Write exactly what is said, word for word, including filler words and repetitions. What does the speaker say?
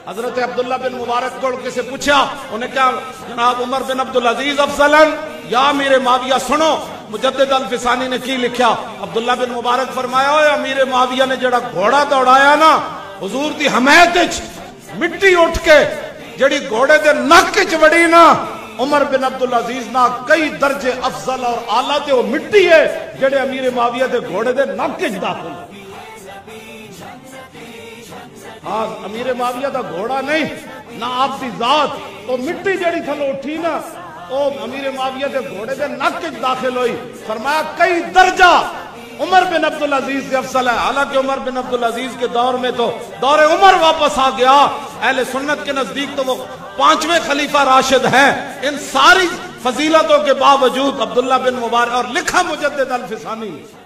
हजरत अब्दुल्ला बिन मुबारक को किसे पूछा, उन्हें क्या जनाब उमर बिन अब्दुल अजीज अफजलन या अमीर माविया, सुनो मुजद्दिद अल फिसानी ने की लिखा। अब्दुल्ला बिन मुबारक फरमाया, अमीर माविया ने जड़ा घोड़ा दौड़ाया ना हुजूर दी हमायत विच मिट्टी उठ के जड़ी घोड़े दे नक च वड़ी ना, उमर बिन अब्दुल अजीज ना कई दर्जे अफजल और आला ते वो मिट्टी है जड़े अमीर माविया दे घोड़े दे नक च दाखिल। हाँ, अमीर माविया दा घोड़ा नहीं ना आपकी जात, तो मिट्टी जड़ी थलो उठी ना ओ अमीर माविया दे घोड़े दे नक च दाखिल हुई। फरमाया कई दर्जा उमर बिन अब्दुल अजीज से अफसल है। हालांकि उमर बिन अब्दुल अजीज के दौर में तो दौरे उमर वापस आ गया। अहले सुन्नत के नजदीक तो वो पांचवें खलीफा राशिद हैं। इन सारी फजीलतों के बावजूद अब्दुल्ला बिन मुबारक, और लिखा मुजद्दिद अल फिसानी